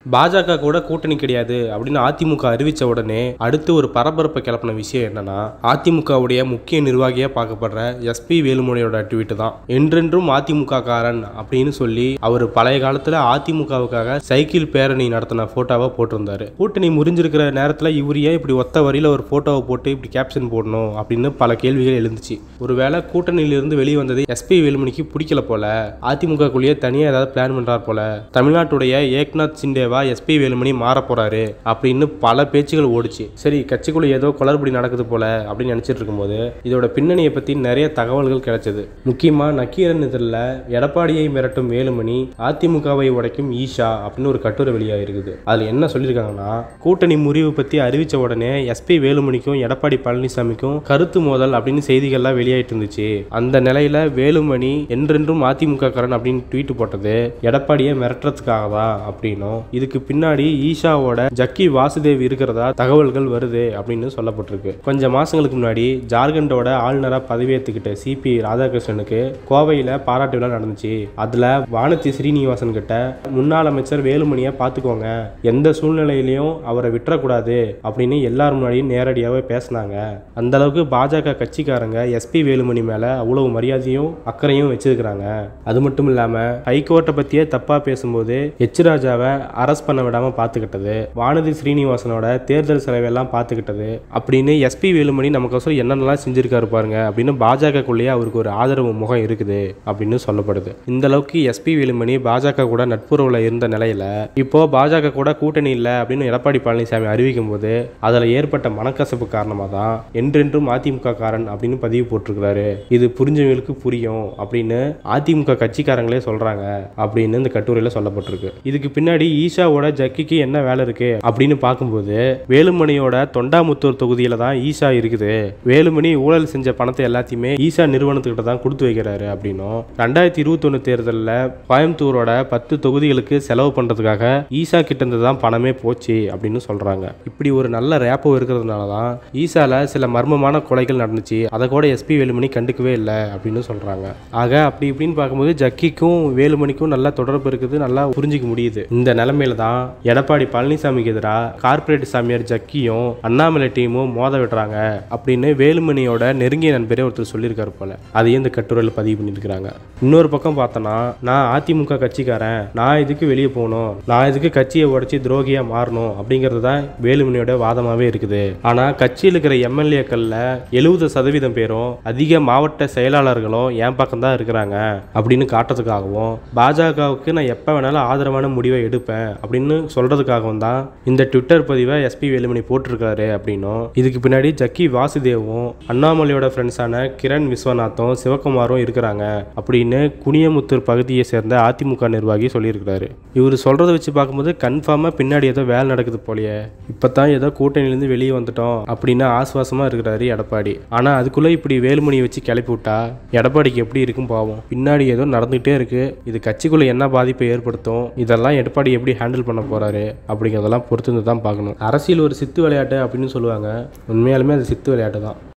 பாஜக கூட கூட்டணி கிடையாது அப்படின்னு அதிமுக அறிவிச்ச உடனே அடுத்து ஒரு பரபரப்பை கிளப்பின விஷயம் என்னன்னா, அதிமுகவுடைய முக்கிய நிர்வாகியா பார்க்கப்படுற எஸ்பி வேலுமணியோட ட்வீட் தான். என்றென்றும் அதிமுக காரன் அப்படின்னு சொல்லி அவர் பழைய காலத்துல அதிமுகவுக்காக சைக்கிள் பேரணி நடத்தின போட்டோவை போட்டிருந்தாரு. கூட்டணி முறிஞ்சிருக்கிற நேரத்துல இவர் ஏன் இப்படி ஒத்த வரியில ஒரு போட்டோவை போட்டு இப்படி கேப்ஷன் போடணும் அப்படின்னு பல கேள்விகள் எழுந்துச்சு. ஒருவேளை கூட்டணியிலிருந்து வெளியே வந்தது எஸ்பி வேலுமணிக்கு பிடிக்கல போல, அதிமுகக்குள்ளேயே தனியா ஏதாவது பிளான் பண்றார் போல, தமிழ்நாட்டுடைய ஏக்நாத் சிண்டேவா எஸ்பி வேலுமணி மாற போறாரு அப்படின்னு பல பேச்சுகள் ஓடிச்சு. சரி, கட்சிக்குள்ள ஏதோ குளறுபடி நடக்குது போல அப்படின்னு நினைச்சிட்டு இருக்கும்போது இதோட பின்னணியை பத்தி நிறைய தகவல்கள் கிடைச்சது. முக்கியமா நக்கீரன் இதழில் எடப்பாடியை மிரட்டும் வேலுமணி அதிமுகவை உடைக்கும் ஈஷா அப்படின்னு ஒரு கட்டுரை வெளியாகிருக்குது. அதுல என்ன சொல்லியிருக்காங்கன்னா, கூட்டணி முறிவு பத்தி அறிவிச்ச உடனே எஸ்பி வேலுமணிக்கும் எடப்பாடி பழனிசாமிக்கும் கருத்து மோதல் அப்படின்னு செய்திகள்லாம் வெளியாயிட்டு இருந்துச்சு. அந்த நிலையில வேலுமணி என்றென்றும் அதிமுக காரன் அப்படின்னு ட்வீட் போட்டது எடப்பாடியை மிரட்டுறதுக்காக தான் அப்படின்னும், இதுக்கு பின்னாடி ஈஷாவோட ஜக்கி வாசுதேவ் இருக்கிறதா தகவல்கள் வருது அப்படின்னு சொல்லப்பட்டிருக்கு. கொஞ்சம் மாசங்களுக்கு முன்னாடி ஜார்க்கண்டோட ஆளுநரா பதவியேற்றுக்கிட்ட சிபி ராதாகிருஷ்ணனுக்கு கோவையில பாராட்டு விழா நடந்துச்சு. அதுல வானதி ஸ்ரீனிவாசன் கிட்ட முன்னாள் அமைச்சர் வேலுமணியை பார்த்துக்கோங்க, எந்த சூழ்நிலையிலையும் அவரை விட்டுறக்கூடாது அப்படின்னு எல்லாரும் முன்னாடியும் நேரடியாகவே பேசினாங்க. அந்த அளவுக்கு பாஜக கட்சிக்காரங்க எஸ்பி வேலுமணி மேல அவ்வளவு மரியாதையும் அக்கறையும் வச்சிருக்கிறாங்க. அது மட்டும் இல்லாம ஹைகோர்ட்டை பத்தியே தப்பா பேசும்போது எச் ராஜாவை அரெஸ்ட் பண்ண விடாம பார்த்துக்கிட்டது, வானதி ஸ்ரீனிவாசனோட தேர்தல் செலவெல்லாம் பார்த்துக்கிட்டது அப்படின்னு எஸ்பி வேலுமணி நமக்கோசரம் என்னென்னலாம் செஞ்சிருக்காரு பாருங்க அப்படின்னு பாஜகக்குள்ளேயே அவருக்கு ஒரு ஆதரவு முகம் இருக்குது அப்படின்னு சொல்லப்படுது. இந்த அளவுக்கு எஸ்பி வேலுமணி பாஜக கூட நட்புறவுல இருந்த நிலையில இப்போ பாஜக கூட கூட்டணி இல்லை அப்படின்னு எடப்பாடி பழனிசாமி அறிவிக்கும் போது அதுல ஏற்பட்ட மனக்கசப்பு காரணமாக தான் என்றென்றும் அதிமுக காரன் அப்படின்னு பதிவு போட்டிருக்கிறாரு. இது புரிஞ்சவங்களுக்கு புரியும் அப்படின்னு அதிமுக கட்சிக்காரங்களே சொல்றாங்க அப்படின்னு இந்த கட்டுரையில சொல்லப்பட்டிருக்கு. இதுக்கு பின்னாடி ஈஷாவோட ஜக்கிக்கு என்ன வேலை இருக்கு அப்படின்னு பார்க்கும்போது வேலுமணியோட தொண்டாமுத்தூர் தொகுதியில தான் ஈஷா இருக்குது. வேலுமணி ஊழல் செஞ்ச பணத்தை எல்லாத்தையுமே ஈஷா நிறுவனத்துக்கிட்ட தான் கொடுத்து வைக்கிறாரு அப்படின்னும், 2021 தேர்தலில் கோயம்புத்தூரோட 10 தொகுதிகளுக்கு செலவு பண்றதுக்காக ஈஷா கிட்ட இருந்து தான் பணமே போச்சு அப்படின்னு சொல்றாங்க. இப்படி ஒரு நல்ல ரேப்போ இருக்கிறதுனால தான் ஈஷால சில மர்மமான கொலைகள் நடந்துச்சு, அதை கூட எஸ்பி வேலுமணி கண்டுக்கவே இல்லை அப்படின்னு சொல்றாங்க. ஆக அப்படி இப்படின்னு பார்க்கும்போது ஜக்கிக்கும் வேலுமணிக்கும் நல்ல தொடர்பு இருக்குது, நல்லா புரிஞ்சிக்க முடியுது. இந்த நிலைமையில தான் எடப்பாடி பழனிசாமிக்கு எதிராக கார்பரேட் சாமியார் ஜக்கியும் அண்ணாமலை டீமும் மோத விடுறாங்க அப்படின்னு வேலுமணியோட நெருங்கிய நண்பரே ஒருத்தர் சொல்லியிருக்காரு போல. அதையும் இந்த கட்டுரையில் பதிவு பண்ணியிருக்கிறாங்க. இன்னொரு பக்கம் பார்த்தோன்னா, நான் அதிமுக கட்சிக்காரன், நான் இதுக்கு வெளியே போகணும், நான் இதுக்கு கட்சியை உடைச்சி துரோகியா மாறணும் அப்படிங்கிறது தான் வேலுமணியோட வாதமாகவே இருக்குது. ஆனால் கட்சியில் இருக்கிற எம்எல்ஏக்கள்ல 70% பேரும் அதிக மாவட்ட செயலாளர்களும் என் பக்கம் தான் இருக்கிறாங்க அப்படின்னு காட்டுறதுக்காகவும், பாஜகவுக்கு நான் எப்போ வேணாலும் ஆதரவான முடிவை எடுப்பேன் அப்படின்னு சொல்றதுக்காகவும் தான் இந்த ட்விட்டர் பதிவை எஸ்பி வேலுமணி போட்டிருக்காரு அப்படின்னும், இதுக்கு பின்னாடி ஜக்கி வாசுதேவும் அண்ணாமலையோட ஃப்ரெண்ட்ஸான கிரண் விஸ்வநாத்தும் சிவகுமாரும் இருக்கிறாங்க அப்படின்னு குனியமுத்தூர் பகுதியை சேர்ந்த அதிமுக நிர்வாகி சொல்லியிருக்கிறாரு. இவர் சொல்றதை வச்சு பார்க்கும்போது கன்ஃபார்மா பின்னாடி ஏதோ வேலை நடக்குது போலயே, இப்பதான் ஏதோ கூட்டணியிலிருந்து வெளியே வந்துட்டோம் அப்படின்னு ஆசுவாசமா இருக்கிறாரு எடப்பாடி. ஆனா அதுக்குள்ள இப்படி வேலுமணியை வச்சு கிளப்பி விட்டா எடப்பாடிக்கு எப்படி இருக்கும் பாவம். பின்னாடி ஏதோ நடந்துகிட்டே இருக்கு, இது கட்சிக்குள்ள என்ன பாதிப்பை ஏற்படுத்தும், இதெல்லாம் எடப்பாடி எப்படி ஹேண்டில் பண்ண போறாரு அப்படிங்கிறதெல்லாம் பொறுத்து தான் பார்க்கணும். அரசியல் ஒரு சித்து விளையாட்டு அப்படின்னு சொல்லுவாங்க, உண்மையாலுமே அது சித்து விளையாட்டு தான்.